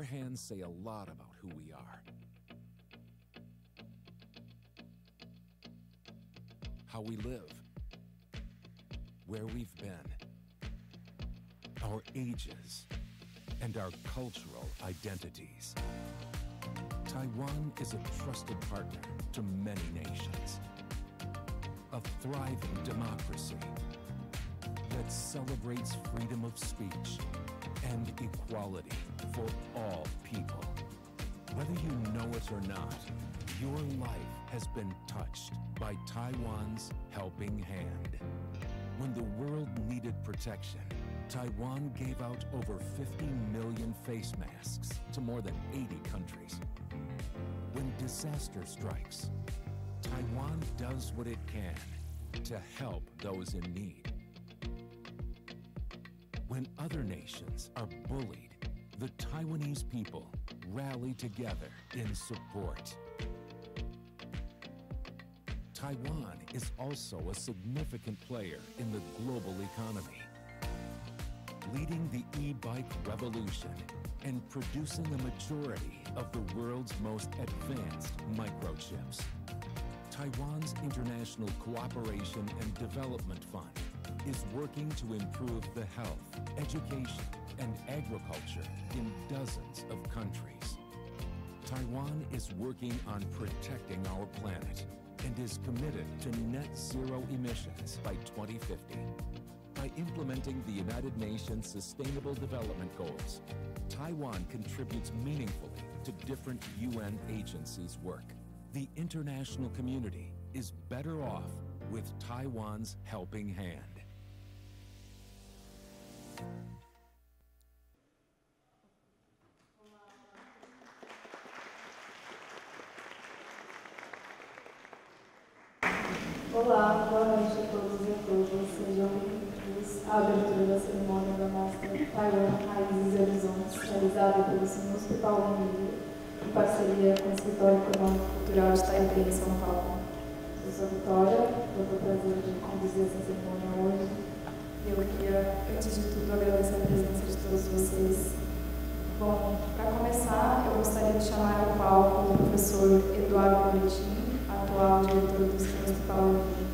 hands say a lot about who we are. How we live, where we've been, our ages, and our cultural identities. Taiwan is a trusted partner to many nations, a thriving democracy that celebrates freedom of speech and equality for all people. Whether you know it or not, your life has been touched by Taiwan's helping hand. When the world needed protection, Taiwan gave out over 50 million face masks to more than 80 countries. When disaster strikes, Taiwan does what it can to help those in need. When other nations are bullied, the Taiwanese people rally together in support. Taiwan is also a significant player in the global economy, leading the e-bike revolution and producing a majority of the world's most advanced microchips. Taiwan's International Cooperation and Development Fund is working to improve the health, education, and agriculture in dozens of countries. Taiwan is working on protecting our planet and is committed to net zero emissions by 2050. By implementing the United Nations Sustainable Development Goals, Taiwan contributes meaningfully to different UN agencies' work. The international community is better off with Taiwan's helping hand. Olá, boa noite a todos e a todas. Sejam bem-vindos à abertura da cerimônia da mostra Taiwan Raízes e Horizontes, realizada pelo Sinuspe Paulo Emílio, em parceria com o Escritório Econômico e Cultural de Taipei, em São Paulo. Eu sou a Vitória, eu tenho o prazer de conduzir essa cerimônia hoje. E eu queria, antes de tudo, agradecer a presença de todos vocês. Bom, para começar, eu gostaria de chamar ao palco o professor Eduardo Boletim, atual diretor do Sinuspe Paulo Emílio.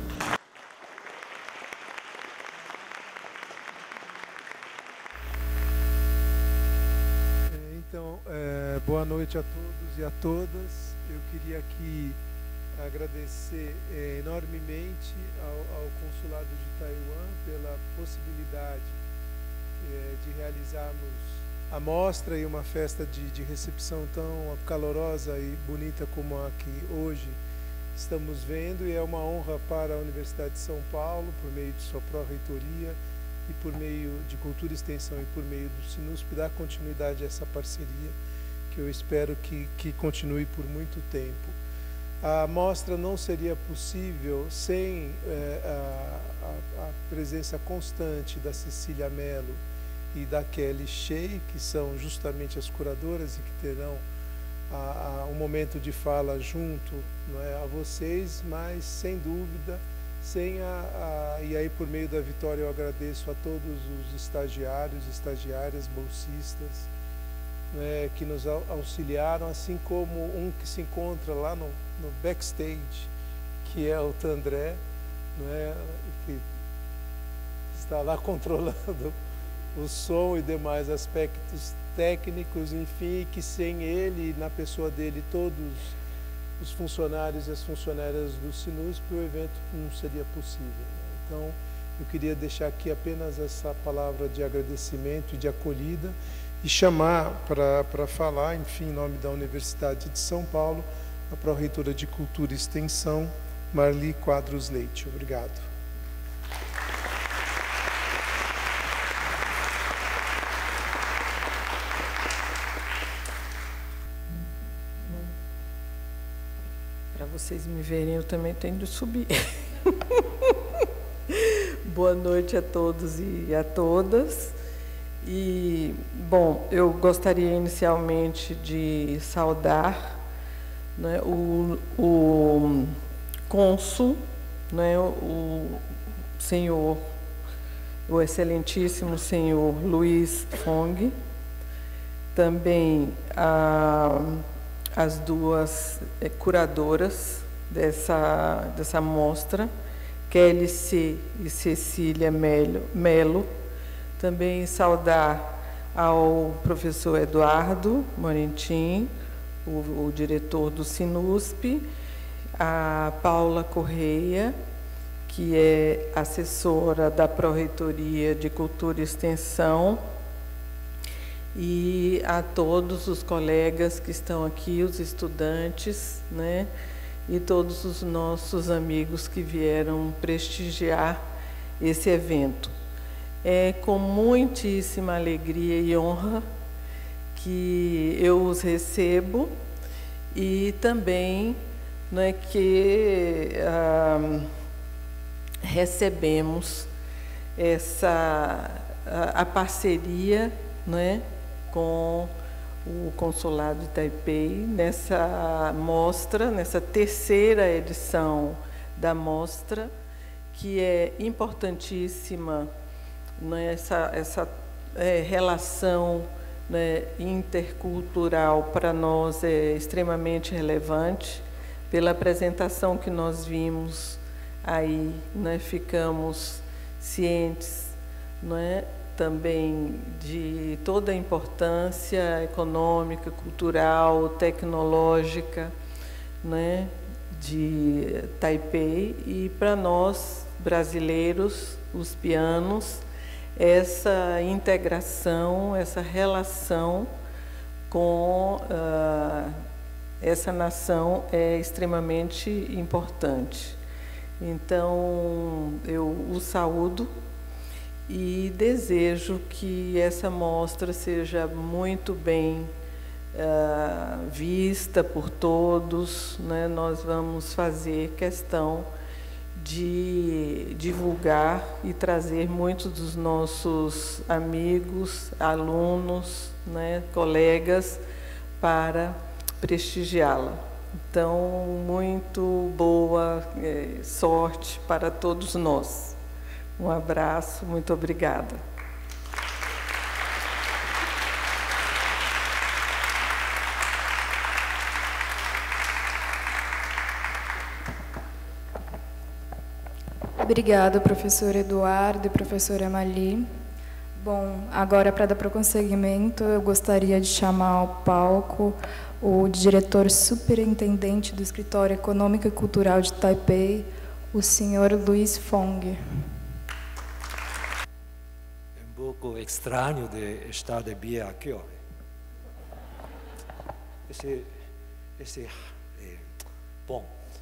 Então, boa noite a todos e a todas. Eu queria aqui agradecer enormemente ao Consulado de Taiwan pela possibilidade de realizarmos a mostra e uma festa de recepção tão calorosa e bonita como a que hoje estamos vendo, e é uma honra para a Universidade de São Paulo, por meio de sua pró-reitoria e por meio de Cultura e Extensão e por meio do Sinuspe, dar continuidade a essa parceria, que eu espero que continue por muito tempo. A mostra não seria possível sem a presença constante da Cecília Mello e da Kelly Shea, que são justamente as curadoras e que terão um momento de fala junto, não é, a vocês, mas sem dúvida, e aí por meio da Vitória eu agradeço a todos os estagiários, estagiárias, bolsistas, né, que nos auxiliaram, assim como um que se encontra lá no backstage, que é o Tandré, né, que está lá controlando o som e demais aspectos técnicos, enfim, que sem ele, na pessoa dele, todos os funcionários e as funcionárias do Sinuspe, o evento não seria possível. Então, eu queria deixar aqui apenas essa palavra de agradecimento e de acolhida e chamar para falar, enfim, em nome da Universidade de São Paulo, a pró-reitora de Cultura e Extensão, Marli Quadros Leite. Obrigado. Para vocês me verem, eu também tenho de subir. Boa noite a todos e a todas. E, bom, eu gostaria inicialmente de saudar, né, o cônsul, né, o senhor, o excelentíssimo senhor Luiz Fong, também as duas curadoras dessa mostra, Kelly C. e Cecília Melo. Também saudar ao professor Eduardo Morentin, o diretor do Sinusp, a Paula Correia, que é assessora da Pró-Reitoria de Cultura e Extensão, e a todos os colegas que estão aqui, os estudantes, né, e todos os nossos amigos que vieram prestigiar esse evento. É com muitíssima alegria e honra que eu os recebo, e também, não é, que recebemos a parceria, não é, com o Consulado de Taipei, nessa mostra, nessa terceira edição da mostra, que é importantíssima, né, essa relação, né, intercultural para nós é extremamente relevante. Pela apresentação que nós vimos aí, né, ficamos cientes, não é, também de toda a importância econômica, cultural, tecnológica, né, de Taipei, e para nós, brasileiros, uspianos, essa integração, essa relação com essa nação é extremamente importante. Então, eu o saúdo e desejo que essa mostra seja muito bem vista por todos, né? Nós vamos fazer questão de divulgar e trazer muitos dos nossos amigos, alunos, né, colegas, para prestigiá-la. Então, muito boa sorte para todos nós. Um abraço, muito obrigada. Obrigada, professor Eduardo e professora Mali. Bom, agora, para dar prosseguimento, eu gostaria de chamar ao palco o diretor superintendente do Escritório Econômico e Cultural de Taipei, o senhor Luiz Fong. É um pouco estranho de estar de pé aqui hoje. Bom,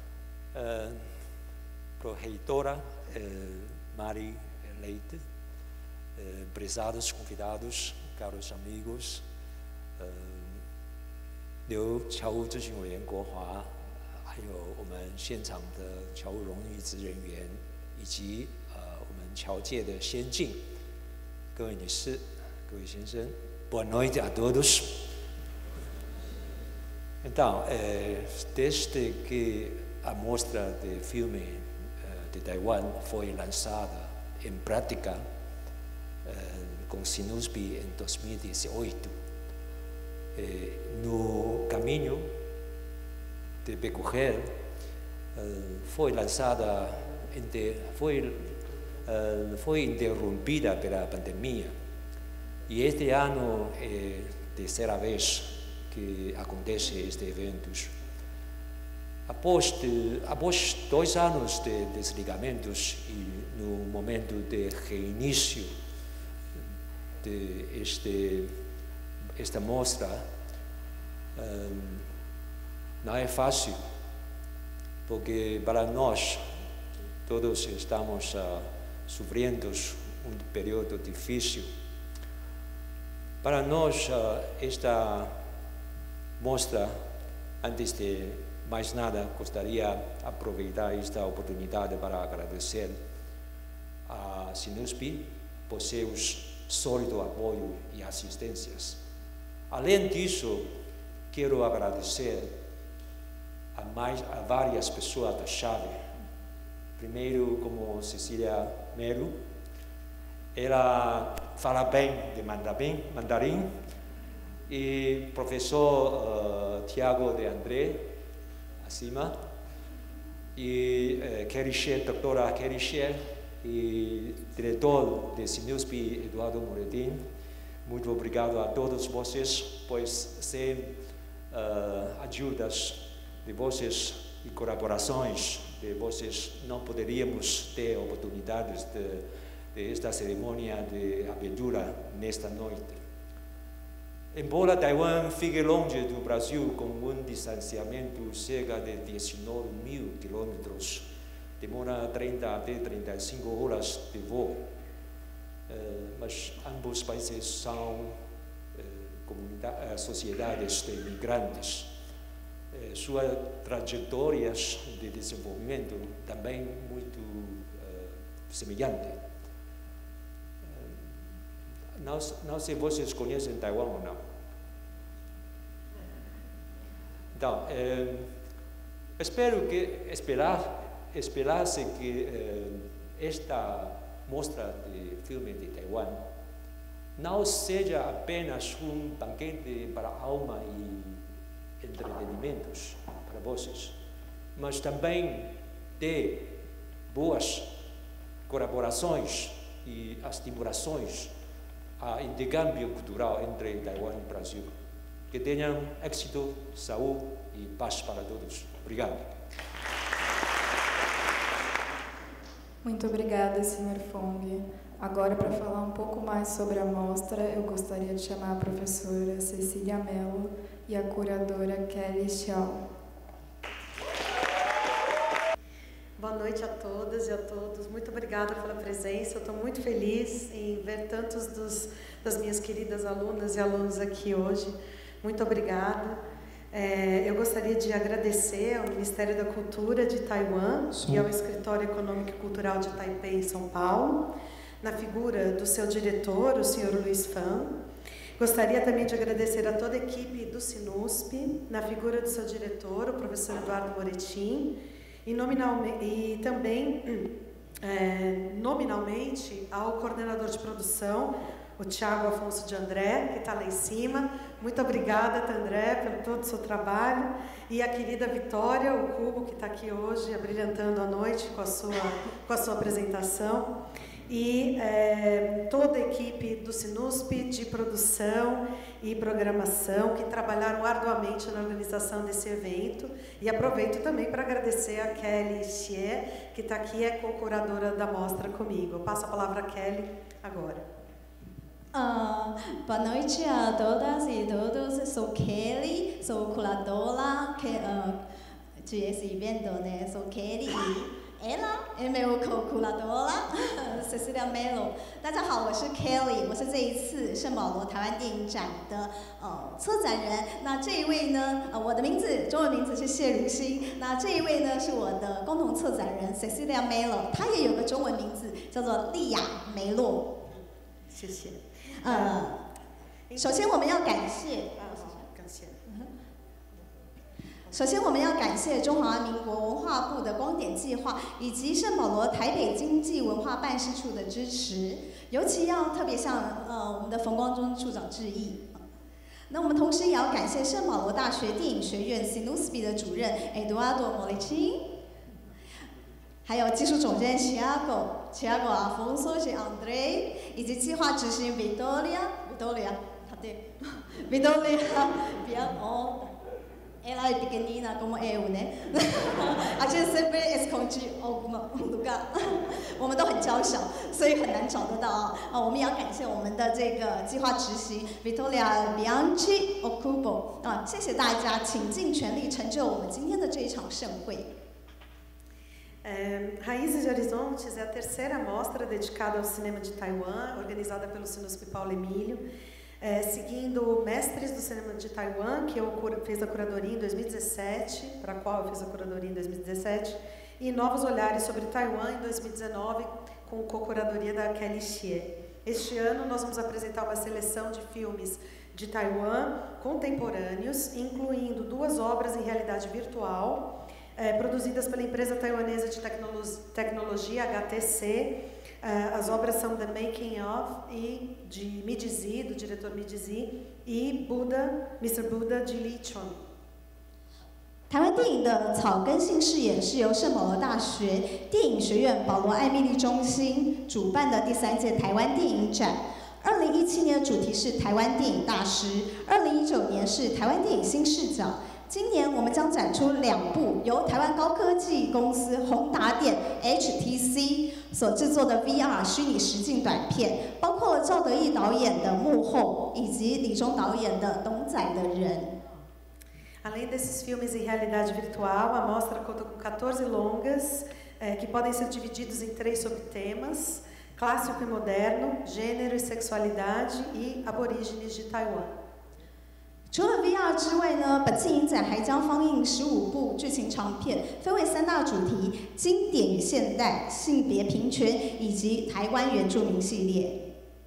Pró-Reitora Mari Leite, prezados convidados, caros amigos, 刘侨务咨询委员国华，还有我们现场的侨务荣誉职人员，以及我们侨界的先进，各位女士、各位先生 ，Boa noite a todos. Então, desde que a mostra de filme de Taiwan foi lançada em prática com Sinusp em 2018, no caminho de percorrer foi lançada, foi interrompida pela pandemia, e este ano é a terceira vez que acontece este evento. Após 2 anos de desligamentos e no momento de reinício de esta mostra, não é fácil, porque para nós todos estamos sofrendo um período difícil. Para nós, esta mostra, antes de mais nada, gostaria de aproveitar esta oportunidade para agradecer a Sinusp por seus sólido apoio e assistências. Além disso, quero agradecer a várias pessoas da chave. Primeiro, como Cecília Melo, ela fala bem de mandarim, e professor Tiago de André, acima, e Kelly Shea, doutora Kelly Shea, e diretor de Sinusp, Eduardo Moretin. Muito obrigado a todos vocês, pois sem ajudas de vocês e colaborações de vocês não poderíamos ter oportunidades de esta cerimônia de abertura nesta noite. Embora Taiwan fique longe do Brasil com um distanciamento cerca de 19.000 quilômetros, demora 30 até 35 horas de voo, mas ambos países são sociedades de imigrantes. Suas trajetórias de desenvolvimento também muito semelhantes. Não sei se vocês conhecem Taiwan ou não. Então, esperasse que esta mostra de filme de Taiwan não seja apenas um banquete para a alma e entretenimentos para vocês, mas também de boas colaborações e estimulações a intercâmbio cultural entre Taiwan e Brasil. Que tenham êxito, saúde e paz para todos. Obrigado. Muito obrigada, Sr. Fong. Agora, para falar um pouco mais sobre a mostra, eu gostaria de chamar a professora Cecília Mello e a curadora Kelly Xiao. Boa noite a todas e a todos. Muito obrigada pela presença. Eu estou muito feliz em ver tantos das minhas queridas alunas e alunos aqui hoje. Muito obrigada. Eu gostaria de agradecer ao Ministério da Cultura de Taiwan e ao Escritório Econômico e Cultural de Taipei, em São Paulo, na figura do seu diretor, o Sr. Luiz Fan. Gostaria também de agradecer a toda a equipe do Sinusp, na figura do seu diretor, o professor Eduardo Moretin, e também, nominalmente, ao coordenador de produção, o Tiago Afonso de André, que está lá em cima. Muito obrigada, André, por todo o seu trabalho. E a querida Vitória, o Cubo, que está aqui hoje, abrilhantando a noite com a sua apresentação. E toda a equipe do Sinusp, de produção e programação, que trabalharam arduamente na organização desse evento. E aproveito também para agradecer a Kelly Xie, que está aqui, é co-curadora da mostra comigo. Eu passo a palavra a Kelly agora. Boa noite a todas e todos. Eu sou Kelly, sou curadora de esse evento, né? Sou Kelly e ela é meu co-curadora, Cecília Mello。大家好，我是 Kelly， 我是这一次圣保罗台湾电影展的策展人。那这一位呢，我的名字中文名字是谢如欣。那这一位呢是我的共同策展人 Cecília Mello， 她也有个中文名字叫做莉亚梅洛。 谢谢。 首先我们要感谢，中华民国文化部的光点计划以及圣保罗台北经济文化办事处的支持，尤其要特别向我们的冯光中处长致意。那我们同时也要感谢圣保罗大学电影学院 Sinusp 的主任 Eduardo Moretin， 还有技术总监 Tiago Afonso de André， 以及计划执行 Vitória Ela é pequenina como eu, né? A gente sempre esconde algum lugar， 我们都很娇小，所以很难找得到。我们也要感谢我们的这个计划执行 Vitória Bianchi Okubo。谢谢大家，请尽全力成就我们今天的这一场盛会。 Raízes de Horizontes é a terceira mostra dedicada ao cinema de Taiwan, organizada pelo Sinusp Paulo Emílio, seguindo mestres do cinema de Taiwan, que eu fiz a curadoria em 2017, para a qual eu fiz a curadoria em 2017, e Novos Olhares sobre Taiwan em 2019, com co-curadoria da Kelly Xie. Este ano nós vamos apresentar uma seleção de filmes de Taiwan contemporâneos, incluindo 2 obras em realidade virtual, produzidas pela empresa taiwanesa de tecnologia HTC. As obras são The Making of e de Midizi, do diretor Midizi, e Mr. Buddha, de Li Chun. 台湾电影的草根性视野是由圣保罗大学电影学院保罗艾蜜莉中心主办的第3届台湾电影展。2017年的主题是台湾电影大师，2019年是台湾电影新视角。今年我们将展出2部由台湾高科技公司宏达电 HTC 所制作的 VR 虚拟实境短片，包括了赵德胤导演的《幕后》以及李钟导演的《董仔的人》。 Além desses filmes em realidade virtual, a mostra conta com 14 longas que podem ser divididos em 3 subtemas: clássico e moderno, gênero e sexualidade e aborígenes de Taiwan. 除了 VR 之外呢，本次影展还将放映15部剧情长片，分为3大主题：经典与现代、性别平权以及台湾原住民系列。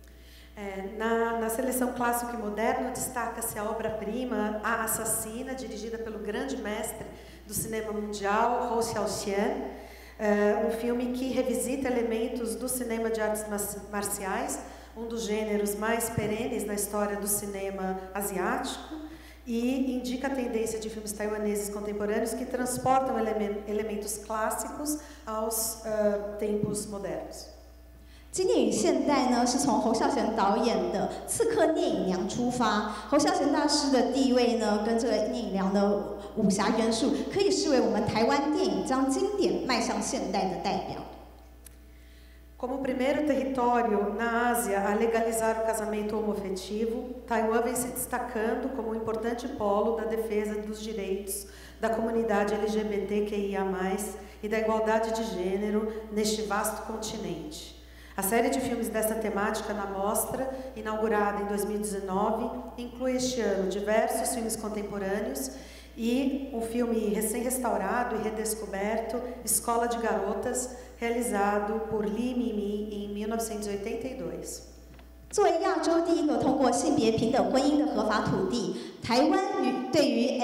Na seleção clássico e moderno, destaca-se a obra-prima A Assassina, dirigida pelo grande mestre do cinema mundial, Hou Xiaoxian, um filme que revisita elementos do cinema de artes marciais, um dos gêneros mais perenes na história do cinema asiático, e indica a tendência de filmes taiwaneses contemporâneos que transportam elementos clássicos aos tempos modernos. 经典与现代呢，是从侯孝贤导演的《刺客聂隐娘》出发。侯孝贤大师的地位呢，跟这个聂隐娘的武侠元素，可以视为我们台湾电影将经典迈向现代的代表。 Como o primeiro território na Ásia a legalizar o casamento homoafetivo, Taiwan vem se destacando como um importante polo da defesa dos direitos da comunidade LGBTQIA+, e da igualdade de gênero neste vasto continente. A série de filmes dessa temática na mostra, inaugurada em 2019, inclui este ano diversos filmes contemporâneos e um filme recém-restaurado e redescoberto, Escola de Garotas, realizado por Li Mimi em 1982. 作为亚洲第一个通过性别平等婚姻的合法土地，台湾对于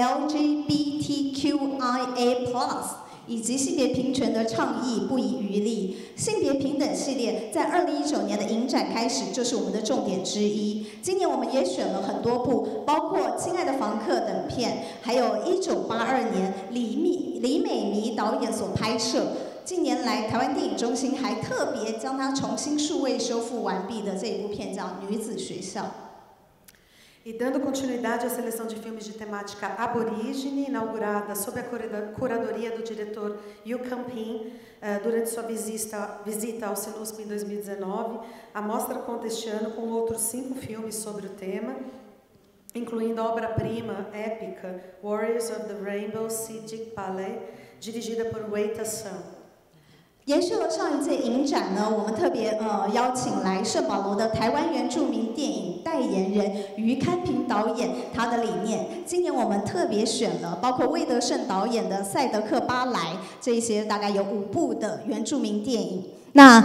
LGBTQIA+ 以及性别平权的倡议不遗余力。性别平等系列在2019年的影展开始就是我们的重点之一。今年我们也选了很多部，包括《亲爱的房客》等片，还有1982年李美弥导演所拍摄。 近年来，台湾电影中心还特别将它重新数位修复完毕的这一部片叫《女子学校》。 E dando continuidade à seleção de filmes de temática aborígene, inaugurada sob a curadoria do diretor Yu Campin, durante sua visita ao Sinusp em 2019, a mostra conta este ano com outros 5 filmes sobre o tema, incluindo a obra-prima épica Warriors of the Rainbow Sidic Palais, dirigida por Wei Ta-sun. 延续了上一届影展呢，我们特别邀请来圣保罗的台湾原住民电影代言人于堪平导演他的理念。今年我们特别选了包括魏德胜导演的《赛德克巴莱》这些大概有5部的原住民电影。那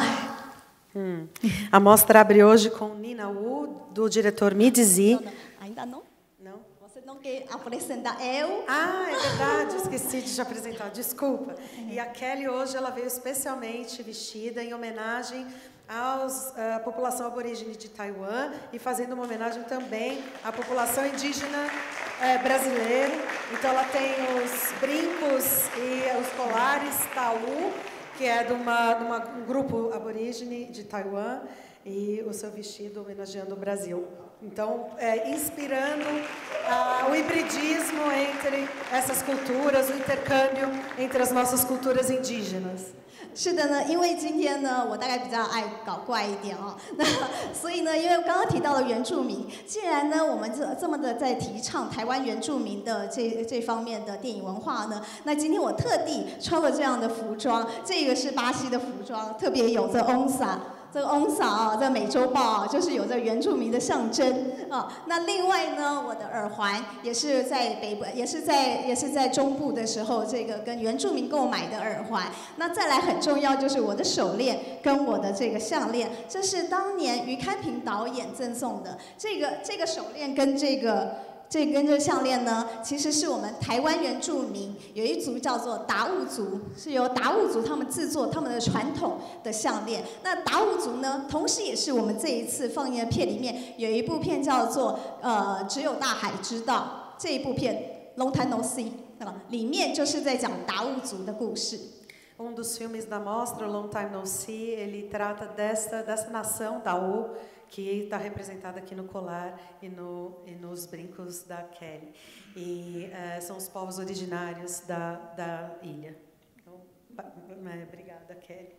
A mostra abre hoje com Nina Wu, do diretor Midizi. Ainda não? Não. Você não quer apresentar eu? Ah, é verdade, esqueci de te apresentar, desculpa. E a Kelly hoje ela veio especialmente vestida em homenagem à população aborígene de Taiwan e fazendo uma homenagem também à população indígena brasileira. Então ela tem os brincos e os colares Taú, que é de um grupo aborígene de Taiwan, e o seu vestido homenageando o Brasil. Então, inspirando o hibridismo entre essas culturas, o intercâmbio entre as nossas culturas indígenas. 是的呢，因为今天呢，我大概比较爱搞怪一点哦。那所以呢，因为刚刚提到了原住民，既然呢我们这么的在提倡台湾原住民的这方面的电影文化呢，那今天我特地穿了这样的服装，这个是巴西的服装，特别有着 onsa。 这个 onsa 啊，这美洲豹啊，就是有着原住民的象征啊。那另外呢，我的耳环也是在北部，也是在中部的时候，这个跟原住民购买的耳环。那再来很重要就是我的手链跟我的这个项链，这是当年于堪平导演赠送的。这个手链跟这个这根这项链呢，其实是我们台湾原住民有一族叫做达悟族，是由达悟族他们制作他们的传统的项链。那达悟族呢，同时也是我们这一次放映的片里面有一部片叫做只有大海知道，这一部片 Long Time No See， 里面就是在讲达悟族的故事。 dos filmes da mostra, Long Time No See, ele trata dessa nação Daú, que está representada aqui no colar e nos brincos da Kelly. E são os povos originários da ilha. Então, obrigada, Kelly.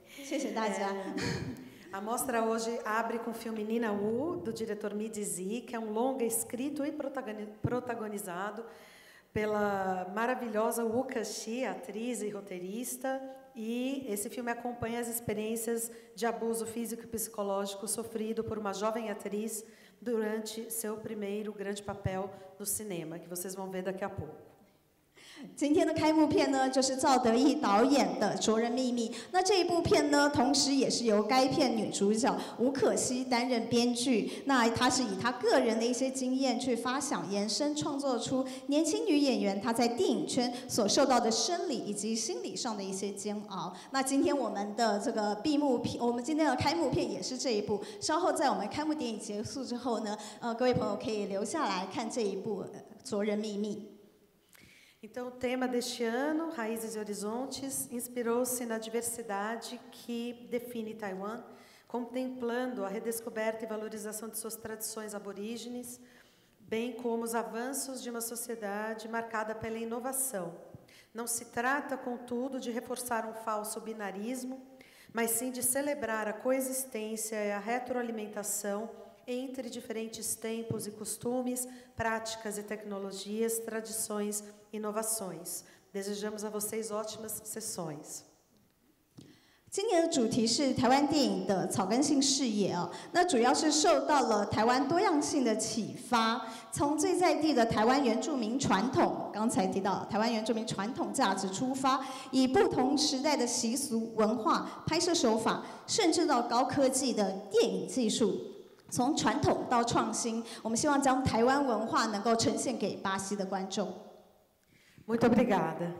A mostra hoje abre com o filme Nina Wu, do diretor Midi Zi, que é um longa escrito e protagonizado pela maravilhosa Wu Kashi, atriz e roteirista. E esse filme acompanha as experiências de abuso físico e psicológico sofrido por uma jovem atriz durante seu primeiro grande papel no cinema, que vocês vão ver daqui a pouco. 今天的开幕片呢，就是赵德胤导演的《灼人秘密》。那这一部片呢，同时也是由该片女主角吴可希担任编剧。那她是以她个人的一些经验去发想、延伸，创作出年轻女演员她在电影圈所受到的生理以及心理上的一些煎熬。那今天我们的这个闭幕片，我们今天的开幕片也是这一部。稍后在我们开幕电影结束之后呢，各位朋友可以留下来看这一部《灼人秘密》。 Então, o tema deste ano, Raízes e Horizontes, inspirou-se na diversidade que define Taiwan, contemplando a redescoberta e valorização de suas tradições aborígenes, bem como os avanços de uma sociedade marcada pela inovação. Não se trata, contudo, de reforçar um falso binarismo, mas sim de celebrar a coexistência e a retroalimentação entre diferentes tempos e costumes, práticas e tecnologias, tradições e inovações. Desejamos a vocês ótimas sessões. 今年的主题是台湾电影的草根性视野哦，那主要是受到了台湾多样性的启发，从最在地的台湾原住民传统，刚才提到台湾原住民传统价值出发，以不同时代的习俗、文化、拍摄手法，甚至到高科技的电影技术。 从传统到创新，我们希望将台湾文化能够呈现给巴西的观众。 Muito obrigada.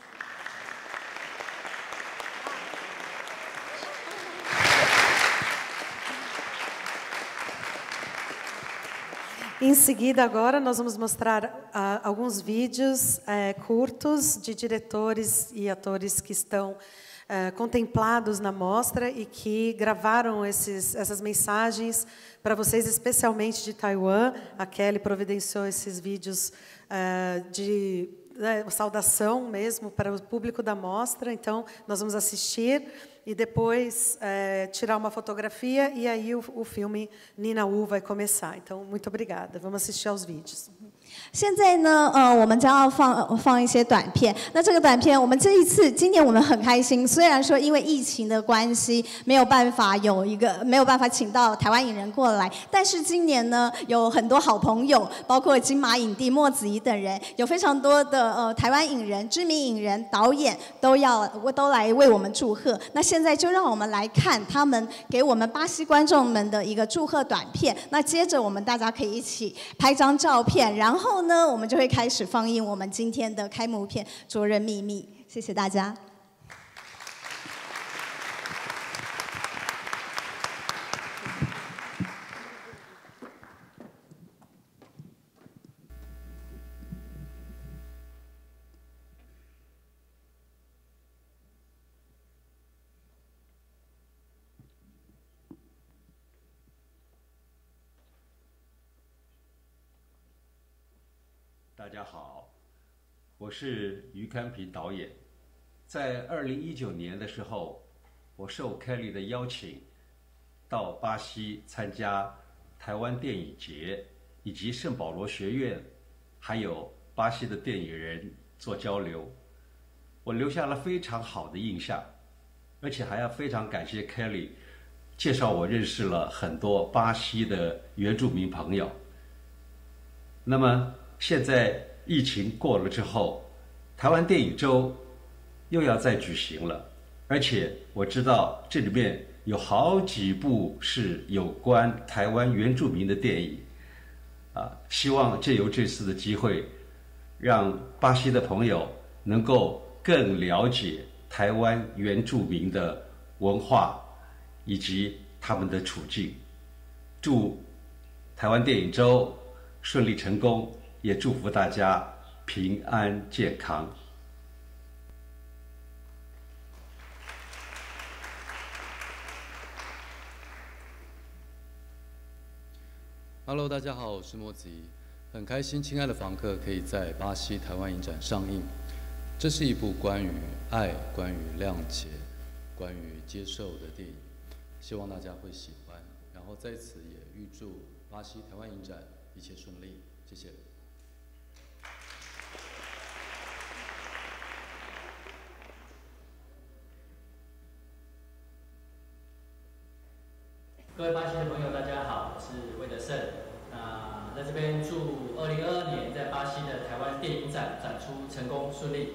Em seguida, agora, nós vamos mostrar alguns vídeos curtos de diretores e atores que estão contemplados na mostra e que gravaram essas mensagens para vocês, especialmente de Taiwan. A Kelly providenciou esses vídeos de saudação mesmo para o público da mostra. Então, nós vamos assistir e depois tirar uma fotografia e aí o filme Nina Wu vai começar. Então, muito obrigada. Vamos assistir aos vídeos. 现在呢，我们将要放一些短片。那这个短片，我们今年我们很开心。虽然说因为疫情的关系，没有办法请到台湾影人过来，但是今年呢，有很多好朋友，包括金马影帝莫子仪等人，有非常多的台湾影人、知名影人、导演都来为我们祝贺。那现在就让我们来看他们给我们巴西观众们的一个祝贺短片。那接着我们大家可以一起拍张照片，然后呢，我们就会开始放映我们今天的开幕片《灼人秘密》。谢谢大家。 大家好，我是于康平导演。在2019年的时候，我受 Kelly 的邀请，到巴西参加台湾电影节，以及圣保罗学院，还有巴西的电影人做交流。我留下了非常好的印象，而且还要非常感谢 Kelly 介绍我认识了很多巴西的原住民朋友。那么现在疫情过了之后，台湾电影周又要再举行了，而且我知道这里面有好几部是有关台湾原住民的电影。 希望借由这次的机会，让巴西的朋友能够更了解台湾原住民的文化以及他们的处境。祝台湾电影周顺利成功，也祝福大家平安健康。 Hello， 大家好，我是莫子仪，很开心，亲爱的房客可以在巴西台湾影展上映。这是一部关于爱、关于谅解、关于接受的电影，希望大家会喜欢。然后在此也预祝巴西台湾影展一切顺利，谢谢。 各位巴西的朋友，大家好，我是魏德胜。在这边祝2022年在巴西的台湾电影展展出成功顺利。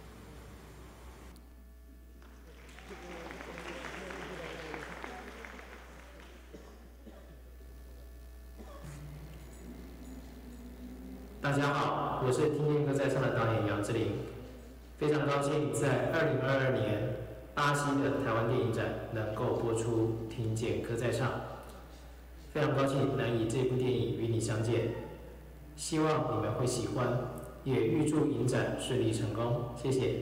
大家好，我是听见歌在唱的导演杨志玲，非常高兴在2022年巴西的台湾电影展能够播出《听见歌在唱》，非常高兴能以这部电影与你相见，希望你们会喜欢，也预祝影展顺利成功，谢谢。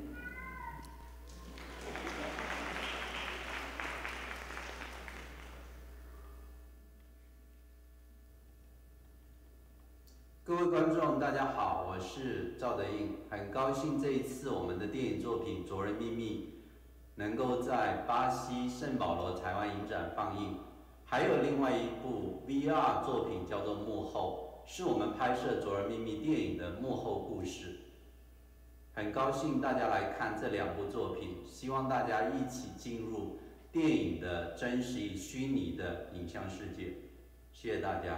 各位观众，大家好，我是赵德胤，很高兴这一次我们的电影作品《灼人秘密》能够在巴西圣保罗台湾影展放映。还有另外一部 VR 作品叫做《幕后》，是我们拍摄《灼人秘密》电影的幕后故事。很高兴大家来看这两部作品，希望大家一起进入电影的真实与虚拟的影像世界。谢谢大家。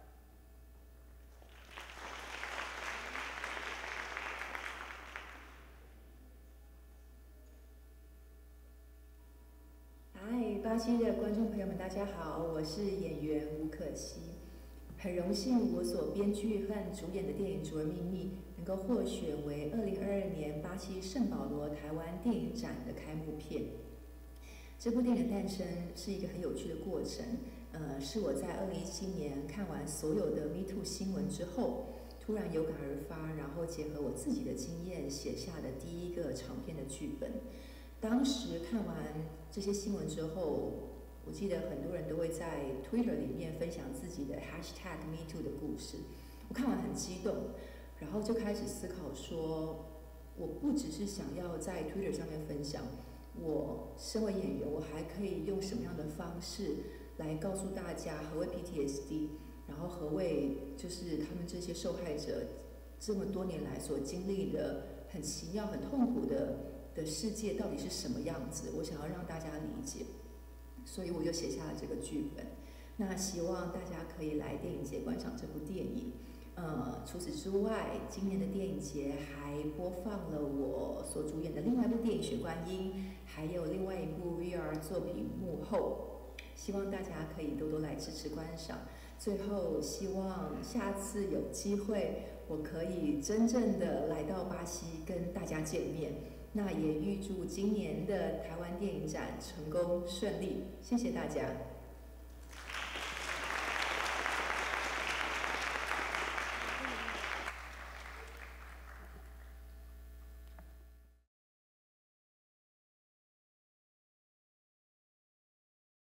巴西的观众朋友们，大家好，我是演员吴可希，很荣幸我所编剧和主演的电影《灼人秘密》能够获选为2022年巴西圣保罗台湾电影展的开幕片。这部电影的诞生是一个很有趣的过程，是我在2017年看完所有的 Me Too 新闻之后，突然有感而发，然后结合我自己的经验写下的第一个长篇的剧本。当时看完这些新闻之后，我记得很多人都会在 Twitter 里面分享自己的 #MeToo 的故事。我看完很激动，然后就开始思考说，我不只是想要在 Twitter 上面分享，我身为演员，我还可以用什么样的方式来告诉大家何谓 PTSD， 然后何谓就是他们这些受害者这么多年来所经历的很奇妙、很痛苦的世界到底是什么样子，我想要让大家理解，所以我就写下了这个剧本。那希望大家可以来电影节观赏这部电影。除此之外，今年的电影节还播放了我所主演的另外一部电影《雪观音》，还有另外一部 VR 作品《幕后》，希望大家可以多多来支持观赏。最后，希望下次有机会，我可以真正的来到巴西跟大家见面。那也预祝今年的台湾电影展成功顺利，谢谢大家。